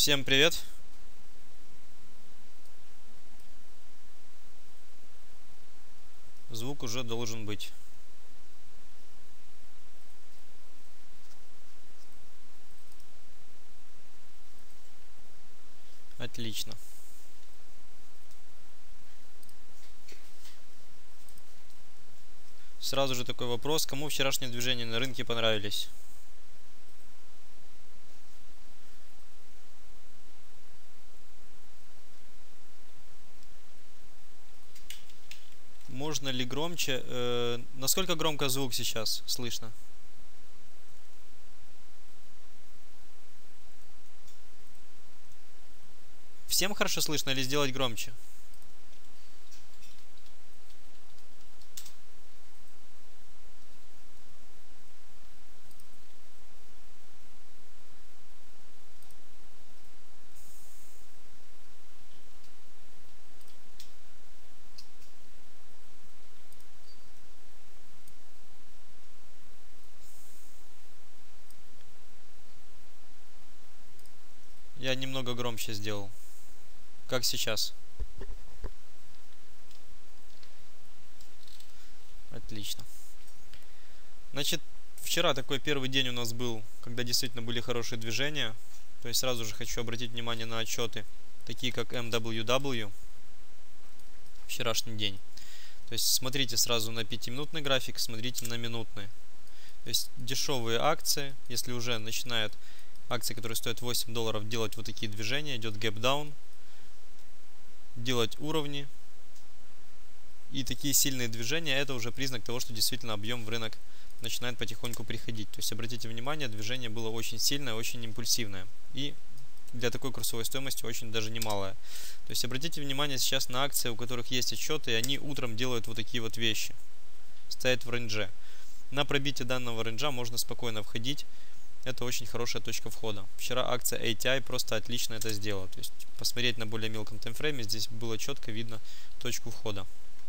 Всем привет! Звук уже должен быть. Отлично. Сразу же такой вопрос. Кому вчерашние движения на рынке понравились? Можно ли громче? Насколько громко звук сейчас слышно? Всем хорошо слышно или сделать громче? Я немного громче сделал. Как сейчас? Отлично. Значит, вчера такой первый день у нас был, когда действительно были хорошие движения. То есть сразу же хочу обратить внимание на отчеты, такие как MWW. Вчерашний день. То есть смотрите сразу на 5-минутный график, смотрите на минутный. То есть дешевые акции, если уже начинают акции, которые стоят $8, делать вот такие движения, идет gap down, делать уровни. И такие сильные движения, это уже признак того, что действительно объем в рынок начинает потихоньку приходить. То есть обратите внимание, движение было очень сильное, очень импульсивное. И для такой курсовой стоимости очень даже немалое. То есть обратите внимание сейчас на акции, у которых есть отчеты, и они утром делают вот такие вот вещи. Стоят в рейнже. На пробитие данного рейнджа можно спокойно входить. Это очень хорошая точка входа. Вчера акция ATI просто отлично это сделала. То есть посмотреть на более мелком таймфрейме, здесь было четко видно точку входа.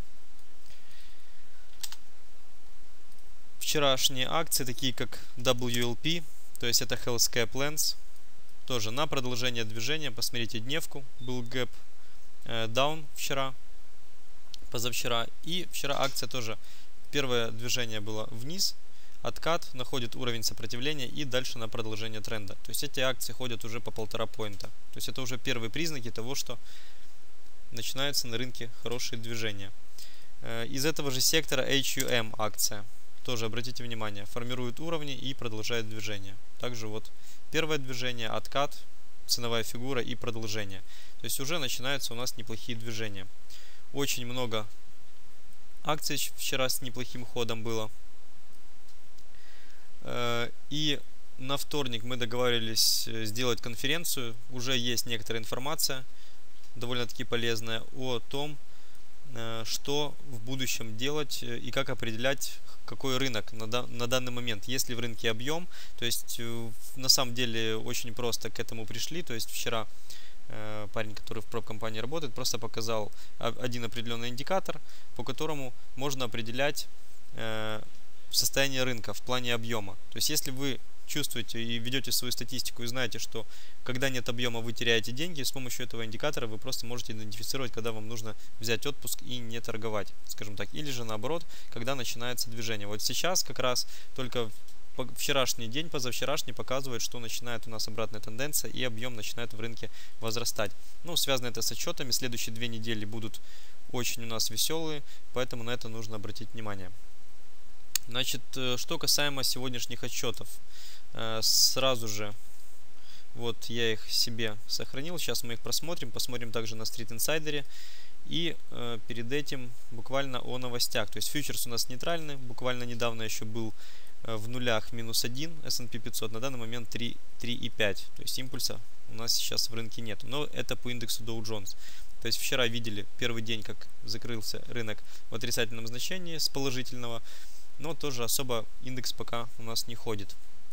Вчерашние акции, такие как WLP, то есть это Healthcare Plans, тоже на продолжение движения. Посмотрите дневку, был гэп down вчера, позавчера. И вчера акция тоже, первое движение было вниз, откат, находит уровень сопротивления и дальше на продолжение тренда. То есть эти акции ходят уже по 1,5 поинта. То есть это уже первые признаки того, что начинаются на рынке хорошие движения. Из этого же сектора HUM акция. Тоже обратите внимание, формирует уровни и продолжает движение. Также вот первое движение, откат, ценовая фигура и продолжение. То есть уже начинаются у нас неплохие движения. Очень много акций вчера с неплохим ходом было. И на вторник мы договорились сделать конференцию. Уже есть некоторая информация, довольно-таки полезная, о том, что в будущем делать и как определять, какой рынок на данный момент. Есть ли в рынке объем? То есть на самом деле очень просто к этому пришли. То есть вчера парень, который в проб-компании работает, просто показал один определенный индикатор, по которому можно определять состояние рынка в плане объема. То есть если вы чувствуете и ведете свою статистику и знаете, что когда нет объема, вы теряете деньги, с помощью этого индикатора вы просто можете идентифицировать, когда вам нужно взять отпуск и не торговать, скажем так. Или же наоборот, когда начинается движение. Вот сейчас как раз только вчерашний день, позавчерашний показывает, что начинает у нас обратная тенденция и объем начинает в рынке возрастать. Ну, связано это с отчетами. Следующие 2 недели будут очень у нас веселые, поэтому на это нужно обратить внимание. Значит, что касаемо сегодняшних отчетов. Сразу же, вот я их себе сохранил, сейчас мы их просмотрим, посмотрим также на Street Insider. И перед этим буквально о новостях. То есть фьючерс у нас нейтральный, буквально недавно еще был в нулях -1 S&P 500, на данный момент 3,5. То есть импульса у нас сейчас в рынке нет. Но это по индексу Dow Jones. То есть вчера видели первый день, как закрылся рынок в отрицательном значении с положительного. Но тоже особо индекс пока у нас не ходит.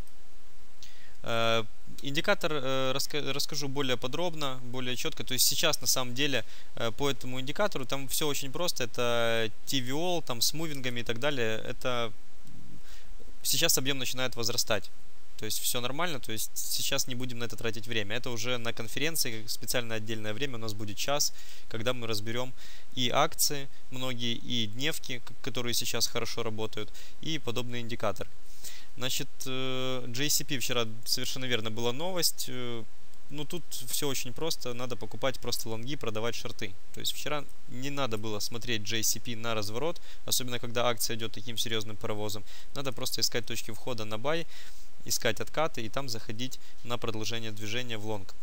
Индикатор расскажу более подробно, более четко. То есть сейчас на самом деле по этому индикатору там все очень просто. Это TVL, там с мувингами и так далее. Это сейчас объем начинает возрастать. То есть все нормально, то есть сейчас не будем на это тратить время. Это уже на конференции, специально отдельное время, у нас будет час, когда мы разберем и акции, многие, и дневки, которые сейчас хорошо работают, и подобные индикаторы. Значит, JCP вчера совершенно верно была новость. Ну, тут все очень просто. Надо покупать просто лонги, продавать шорты. То есть вчера не надо было смотреть JCP на разворот, особенно когда акция идет таким серьезным паровозом. Надо просто искать точки входа на бай, искать откаты и там заходить на продолжение движения в лонг.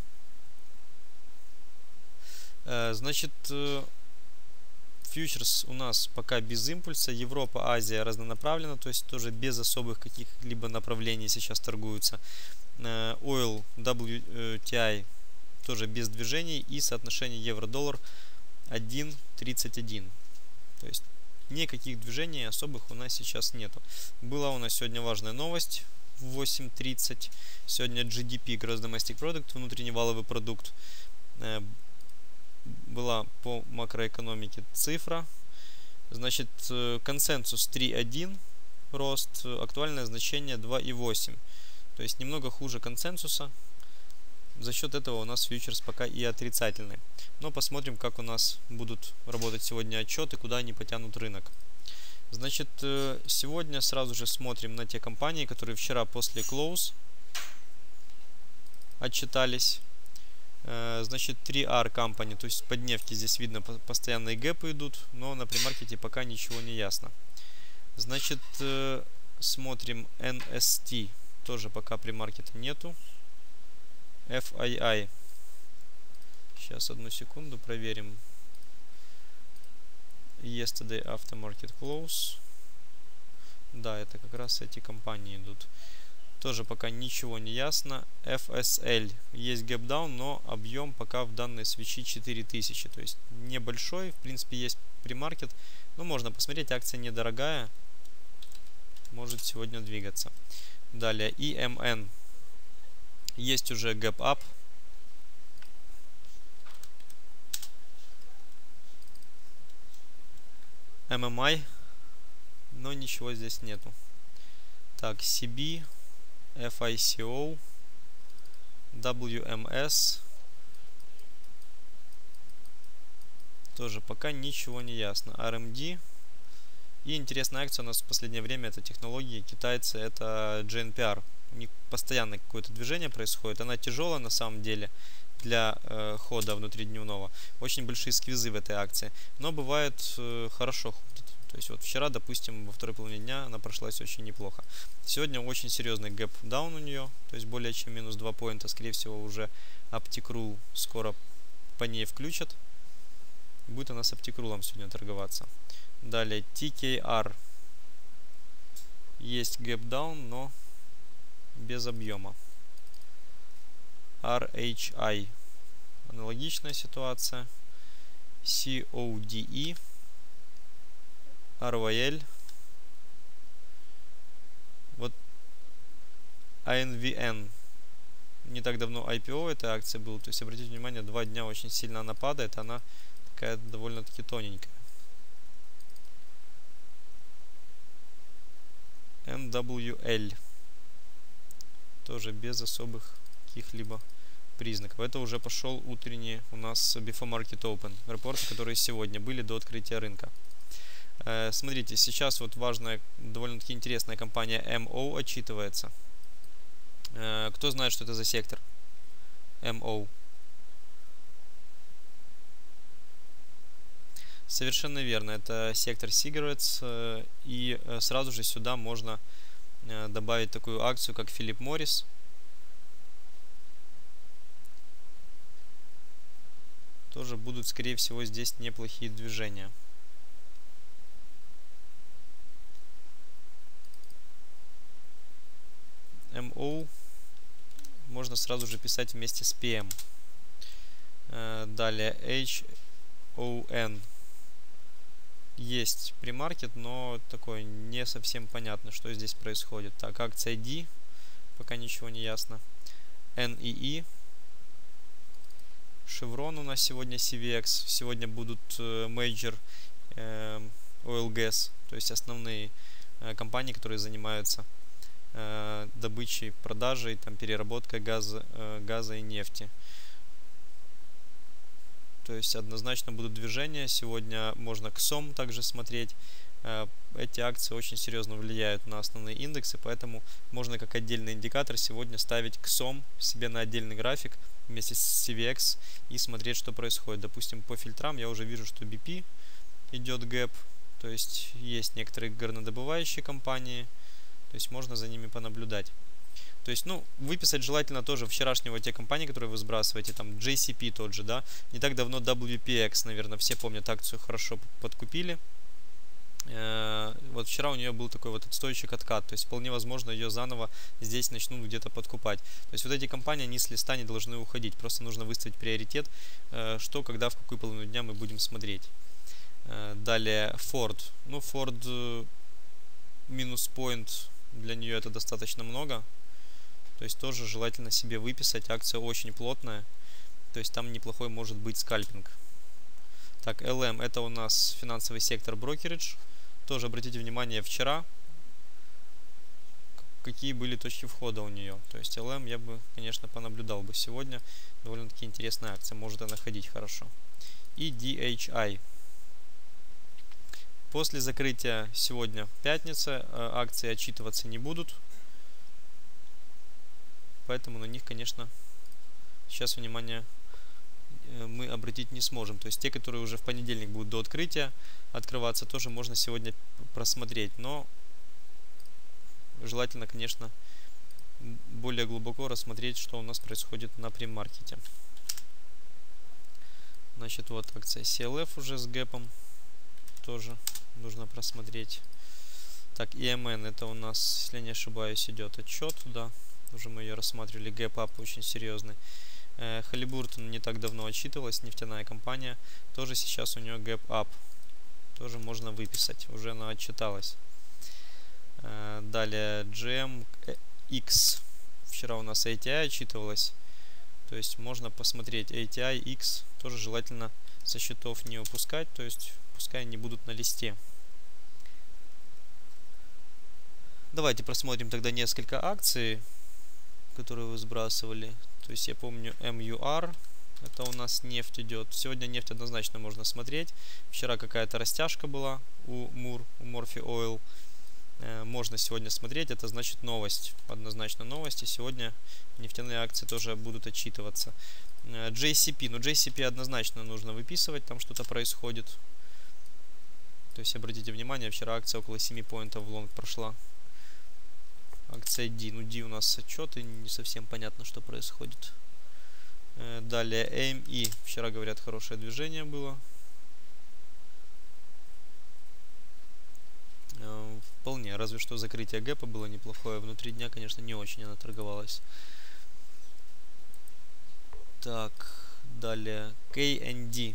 Значит, фьючерс у нас пока без импульса. Европа, Азия разнонаправленно, то есть тоже без особых каких-либо направлений сейчас торгуются. Oil, WTI тоже без движений и соотношение евро-доллар 1.31. То есть никаких движений особых у нас сейчас нету. Была у нас сегодня важная новость в 8.30. Сегодня GDP, Gross Domestic Product, внутренний валовый продукт. Была по макроэкономике цифра. Значит, консенсус 3.1 рост, актуальное значение 2.8. То есть немного хуже консенсуса. За счет этого у нас фьючерс пока и отрицательный. Но посмотрим, как у нас будут работать сегодня отчеты, куда они потянут рынок. Значит, сегодня сразу же смотрим на те компании, которые вчера после close отчитались. Значит, 3R Company, то есть по дневке здесь видно постоянные гэпы идут, но на премаркете пока ничего не ясно. Значит, смотрим NST, тоже пока премаркета нету. FII, сейчас одну секунду проверим. Yesterday Aftermarket Close, да, это как раз эти компании идут. Тоже пока ничего не ясно. FSL. Есть гэп даун, но объем пока в данной свечи 4000. То есть небольшой. В принципе, есть премаркет. Но можно посмотреть. Акция недорогая. Может сегодня двигаться. Далее. EMN. Есть уже гэп ап. MMI. Но ничего здесь нету. Так, CB. FICO, WMS, тоже пока ничего не ясно. RMD. И интересная акция у нас в последнее время, это технологии, китайцы, это GNPR. У них постоянно какое-то движение происходит. Она тяжелая на самом деле для хода внутридневного. Очень большие сквизы в этой акции. Но бывает хорошо ходит. То есть вот вчера, допустим, во второй половине дня она прошлась очень неплохо. Сегодня очень серьезный гэп даун у нее, то есть более чем минус 2 поинта. Скорее всего, уже Optic-Rule скоро по ней включат. Будет она с Optic-Rule сегодня торговаться. Далее TKR. Есть гэп даун, но без объема. RHI. Аналогичная ситуация. CODE. RYL. Вот ANVN. Не так давно IPO этой акции был. То есть, обратите внимание, 2 дня очень сильно она падает. Она такая довольно-таки тоненькая. NWL. Тоже без особых каких-либо признаков. Это уже пошел утренний у нас Before Market Open. Репорты, которые сегодня были до открытия рынка. Смотрите, сейчас вот важная, довольно-таки интересная компания MO отчитывается. Кто знает, что это за сектор? MO. Совершенно верно, это сектор Cigarettes. И сразу же сюда можно добавить такую акцию, как Philip Morris. Тоже будут, скорее всего, здесь неплохие движения. MO можно сразу же писать вместе с PM. Далее HON. Есть премаркет, но такой не совсем понятно, что здесь происходит. Так, акция D. Пока ничего не ясно. NEE. Chevron у нас сегодня CVX. Сегодня будут Major Oil Gas. То есть основные компании, которые занимаются добычей, продажей, там, переработкой газа и нефти. То есть однозначно будут движения. Сегодня можно XOM также смотреть. Эти акции очень серьезно влияют на основные индексы, поэтому можно как отдельный индикатор сегодня ставить XOM себе на отдельный график вместе с CVX и смотреть, что происходит. Допустим, по фильтрам я уже вижу, что BP идет гэп, то есть есть некоторые горнодобывающие компании, то есть можно за ними понаблюдать. То есть, ну, выписать желательно тоже вчерашнего те компании, которые вы сбрасываете, там JCP тот же, да. Не так давно WPX, наверное, все помнят, акцию хорошо подкупили. Вот вчера у нее был такой вот отстойчик откат, то есть вполне возможно ее заново здесь начнут где-то подкупать. То есть вот эти компании, они с листа не должны уходить, просто нужно выставить приоритет, что, когда, в какую половину дня мы будем смотреть. Далее Ford. Ну, Ford минус point для нее это достаточно много. То есть тоже желательно себе выписать. Акция очень плотная. То есть там неплохой может быть скальпинг. Так, LM это у нас финансовый сектор брокеридж. Тоже обратите внимание вчера, какие были точки входа у нее. То есть LM я бы, конечно, понаблюдал бы сегодня. Довольно-таки интересная акция. Может она ходить хорошо. И DHI. После закрытия сегодня пятница, акции отчитываться не будут. Поэтому на них, конечно, сейчас внимание мы обратить не сможем. То есть те, которые уже в понедельник будут до открытия открываться, тоже можно сегодня просмотреть. Но желательно, конечно, более глубоко рассмотреть, что у нас происходит на премаркете. Значит, вот акция CLF уже с гэпом. Тоже нужно просмотреть. Так, EMN это у нас, если не ошибаюсь, идет отчет. Да, уже мы ее рассматривали. Гэп-ап очень серьезный. Halliburton не так давно отчитывалась, нефтяная компания. Тоже сейчас у нее гэп-ап. Тоже можно выписать. Уже она отчиталась. Далее GMX. Вчера у нас ATI отчитывалась. То есть можно посмотреть ATI X. Тоже желательно со счетов не упускать. То есть пускай они будут на листе. Давайте просмотрим тогда несколько акций, которые вы сбрасывали. То есть я помню MUR. Это у нас нефть идет. Сегодня нефть однозначно можно смотреть. Вчера какая-то растяжка была у Murphy Oil. Можно сегодня смотреть. Это значит новость. Однозначно новость. И сегодня нефтяные акции тоже будут отчитываться. JCP. Ну, JCP однозначно нужно выписывать. Там что-то происходит. То есть обратите внимание, вчера акция около 7 поинтов в лонг прошла. Акция D. Ну, D у нас отчет, и не совсем понятно, что происходит. Далее AME. Вчера, говорят, хорошее движение было. Вполне. Разве что закрытие гэпа было неплохое. Внутри дня, конечно, не очень она торговалась. Так. Далее KND.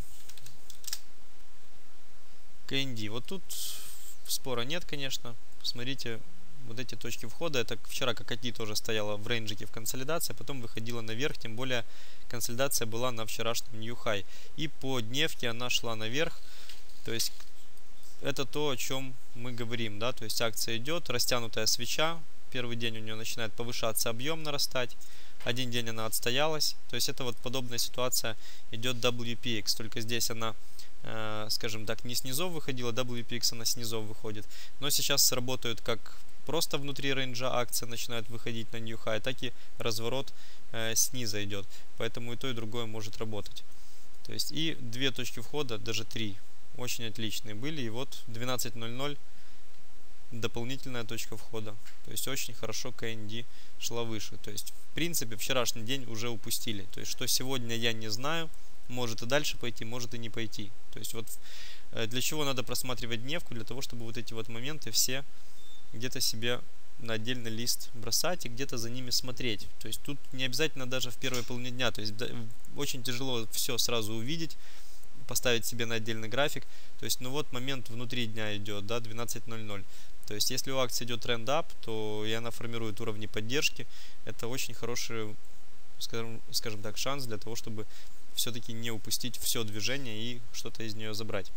KND. Вот тут спора нет, конечно. Посмотрите. Вот эти точки входа, это вчера как AT тоже стояла в рейнджике в консолидации, потом выходила наверх, тем более консолидация была на вчерашнем New High. И по дневке она шла наверх, то есть это то, о чем мы говорим, да, то есть акция идет, растянутая свеча, первый день у нее начинает повышаться объем, нарастать, один день она отстоялась, то есть это вот подобная ситуация идет WPX, только здесь она, скажем так, не снизу выходила, WPX она снизу выходит, но сейчас сработают как просто внутри рейнджа акция начинает выходить на New High, так и разворот снизу идет. Поэтому и то, и другое может работать. То есть и две точки входа, даже три, очень отличные были. И вот 12.00 дополнительная точка входа. То есть очень хорошо KND шла выше. То есть в принципе вчерашний день уже упустили. То есть что сегодня я не знаю. Может и дальше пойти, может и не пойти. То есть вот для чего надо просматривать дневку? Для того, чтобы вот эти вот моменты все где-то себе на отдельный лист бросать и где-то за ними смотреть. То есть тут не обязательно даже в первой половине дня. То есть очень тяжело все сразу увидеть, поставить себе на отдельный график. То есть ну вот момент внутри дня идет, да, 12.00. То есть если у акции идет тренд-ап, то и она формирует уровни поддержки. Это очень хороший, скажем так, шанс для того, чтобы все-таки не упустить все движение и что-то из нее забрать.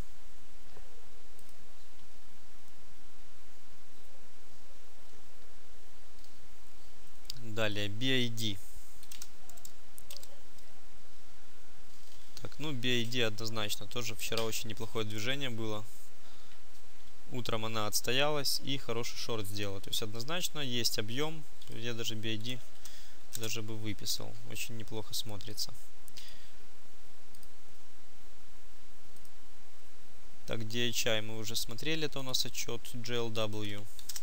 Далее BID. Так, ну BID однозначно тоже вчера очень неплохое движение было. Утром она отстоялась и хороший шорт сделала. То есть однозначно есть объем. Я даже BID даже бы выписал. Очень неплохо смотрится. Так, DHI мы уже смотрели. Это у нас отчет GLW.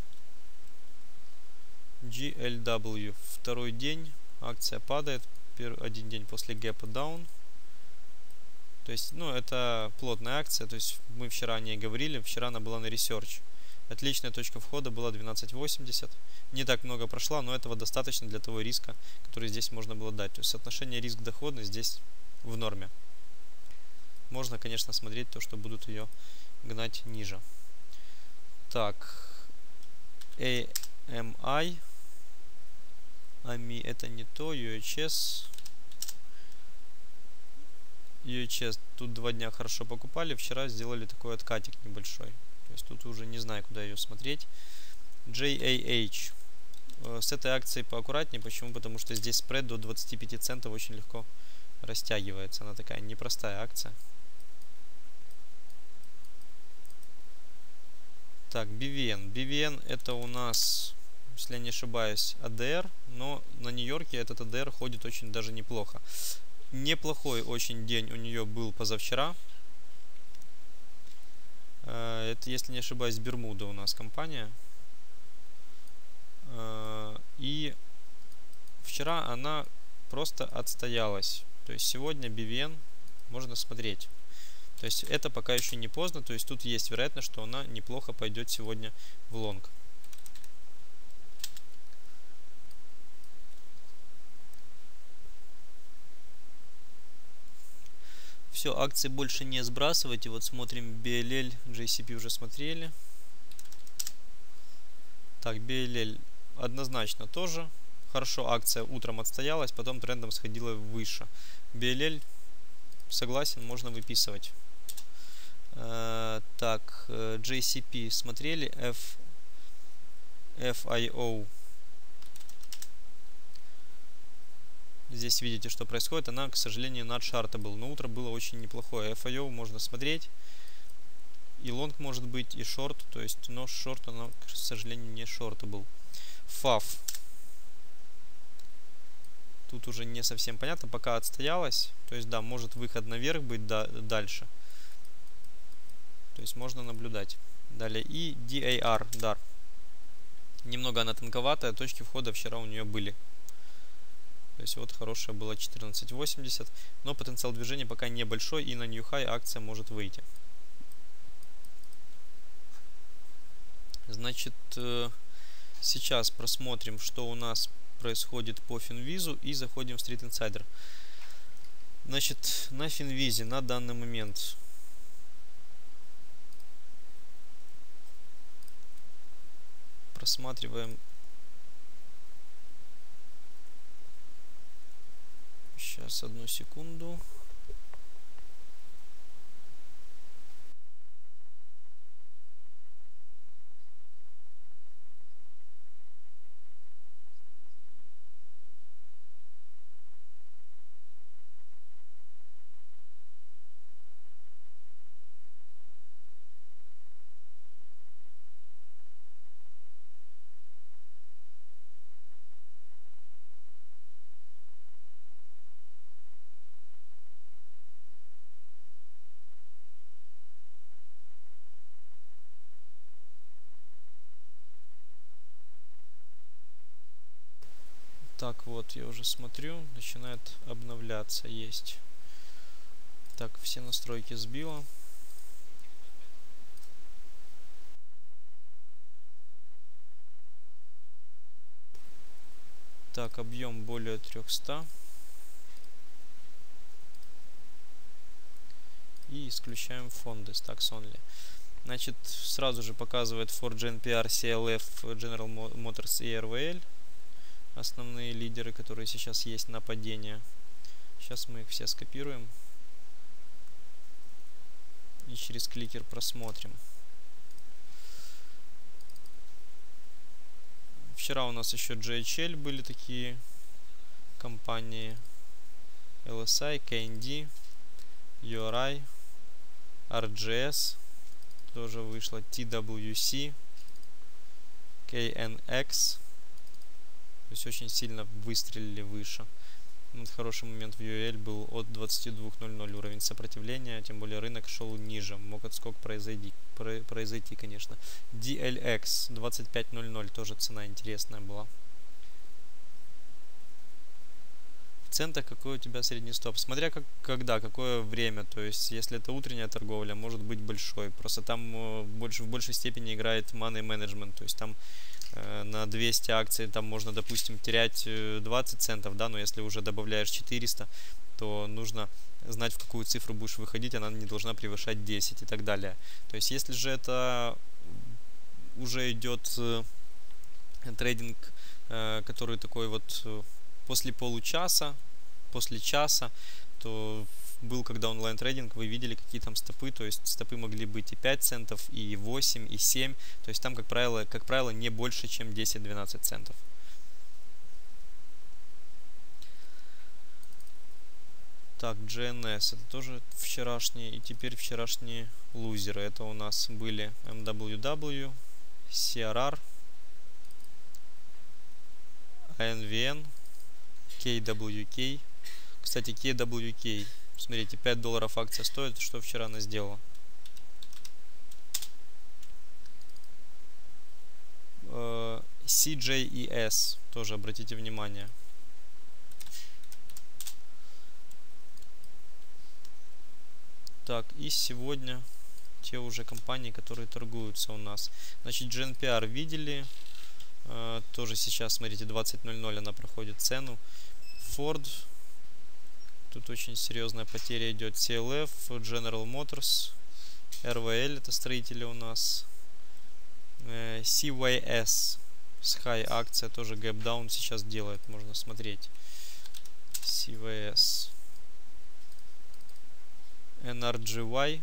GLW. Второй день. Акция падает. Один день после гэпа down. То есть, ну, это плотная акция. То есть, мы вчера о ней говорили. Вчера она была на Research. Отличная точка входа была 12.80. Не так много прошла, но этого достаточно для того риска, который здесь можно было дать. То есть, соотношение риск-доходность здесь в норме. Можно, конечно, смотреть то, что будут ее гнать ниже. Так. AMI. AMI это не то. UHS. UHS тут 2 дня хорошо покупали. Вчера сделали такой откатик небольшой. То есть тут уже не знаю, куда ее смотреть. JAH. С этой акцией поаккуратнее. Почему? Потому что здесь спред до 25 центов очень легко растягивается. Она такая непростая акция. Так, BVN. BVN это у нас, если я не ошибаюсь, ADR. Но на Нью-Йорке этот ADR ходит очень даже неплохо. Неплохой очень день у нее был позавчера. Это, если не ошибаюсь, Бермуда у нас компания. И вчера она просто отстоялась. То есть сегодня BVN можно смотреть. То есть это пока еще не поздно. То есть тут есть вероятность, что она неплохо пойдет сегодня в лонг. Все, акции больше не сбрасывайте. Вот смотрим BLL, JCP уже смотрели. Так, BLL однозначно тоже. Хорошо, акция утром отстоялась, потом трендом сходила выше. BLL, согласен, можно выписывать. Так, JCP смотрели. FIO. Здесь видите, что происходит. Она, к сожалению, надшартабл. Но утро было очень неплохое. FIO можно смотреть. И лонг может быть, и шорт. То есть, но шорт, она, к сожалению, не шортабл. FAF. Тут уже не совсем понятно. Пока отстоялась. То есть, да, может выход наверх быть дальше. То есть, можно наблюдать. Далее. И DAR. DAR. Немного она тонковатая. Точки входа вчера у нее были. То есть вот хорошая была 14.80, но потенциал движения пока небольшой, и на New High акция может выйти. Значит, сейчас просмотрим, что у нас происходит по Финвизу, и заходим в Street Insider. Значит, на Финвизе на данный момент просматриваем. Сейчас, одну секунду. Так, вот, я уже смотрю, начинает обновляться, есть. Так, все настройки сбило. Так, объем более 300. И исключаем фонды, Stocks Only. Значит, сразу же показывает Ford GNPR, CLF, General Motors и RVL. Основные лидеры, которые сейчас есть на падение. Сейчас мы их все скопируем. И через кликер просмотрим. Вчера у нас еще GHL были такие компании. LSI, KND, URI, RGS тоже вышло, TWC, KNX. То есть очень сильно выстрелили выше. Вот хороший момент в UL был от 22.00 уровень сопротивления, тем более рынок шел ниже, мог отскок произойти, конечно. DLX 25.00 тоже цена интересная была. В центах какой у тебя средний стоп? Смотря какое время, то есть если это утренняя торговля, может быть большой. Просто там в большей степени играет money management, то есть там на 200 акций там можно, допустим, терять 20 центов, да, но если уже добавляешь 400, то нужно знать, в какую цифру будешь выходить, она не должна превышать 10 и так далее. То есть если же это уже идет трейдинг, который такой вот после получаса, после часа, то был, когда онлайн-трейдинг, вы видели, какие там стопы, то есть стопы могли быть и 5 центов, и 8, и 7, то есть там, как правило, не больше, чем 10-12 центов. Так, GNS, это тоже вчерашние, и теперь вчерашние лузеры. Это у нас были MWW, CRR, ANVN, KWK. Кстати, KWK, смотрите, $5 акция стоит, что вчера она сделала. CJES, тоже обратите внимание. Так, и сегодня те уже компании, которые торгуются у нас. Значит, GNPR видели. Тоже сейчас, смотрите, 20.00 она проходит цену. Ford. Тут очень серьезная потеря идет. CLF, General Motors, RVL, это строители у нас. CYS, Sky акция, тоже gap down сейчас делает, можно смотреть. CYS. NRGY.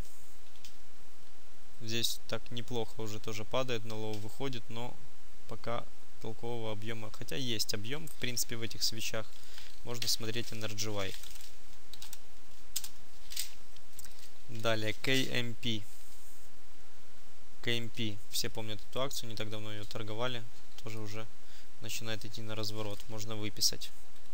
Здесь так неплохо уже тоже падает, на лоу выходит, но пока толкового объема, хотя есть объем, в принципе, в этих свечах. Можно смотреть NRGY. Далее, KMP. KMP. Все помнят эту акцию, не так давно ее торговали. Тоже уже начинает идти на разворот. Можно выписать.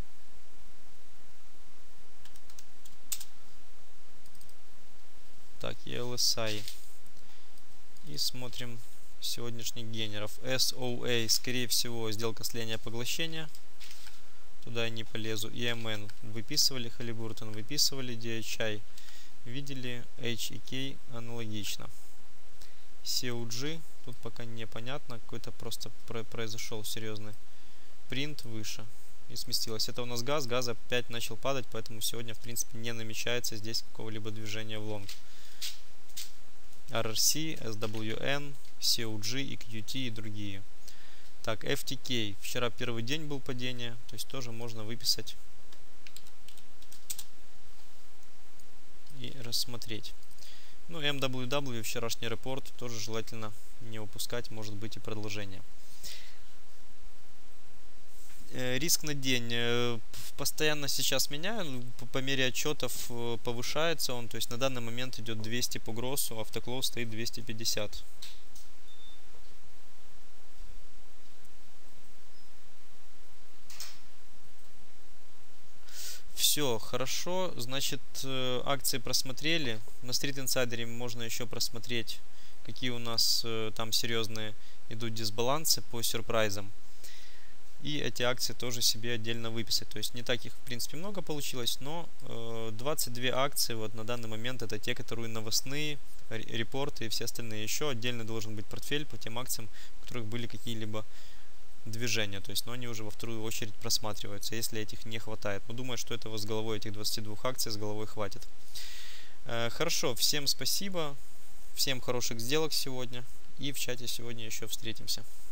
Так, и LSI. И смотрим сегодняшних генеров. SOA, скорее всего, сделка слияния поглощения. Туда я не полезу. EMN выписывали, Halliburton выписывали, DHI видели, HEK аналогично. COG, тут пока непонятно, какой-то просто произошел серьезный принт выше и сместилось. Это у нас газ опять начал падать, поэтому сегодня, в принципе, не намечается здесь какого-либо движения в лонг. RRC, SWN, COG, EQT и другие. Так, FTK. Вчера первый день был падение, то есть тоже можно выписать и рассмотреть. Ну, MWW, вчерашний репорт, тоже желательно не упускать, может быть и продолжение. Риск на день постоянно сейчас меняю, по мере отчетов повышается он, то есть на данный момент идет 200 по гроссу, автоклоус стоит 250. Все, хорошо, значит, акции просмотрели. На Street Insider можно еще просмотреть, какие у нас там серьезные идут дисбалансы по сюрпризам. И эти акции тоже себе отдельно выписать. То есть не так их, в принципе, много получилось, но 22 акции вот на данный момент это те, которые новостные, репорты и все остальные. Еще отдельно должен быть портфель по тем акциям, у которых были какие-либо движения, то есть, но они уже во вторую очередь просматриваются, если этих не хватает. Но думаю, что этого с головой, этих 22 акций с головой хватит. Хорошо, всем спасибо, всем хороших сделок сегодня, и в чате сегодня еще встретимся.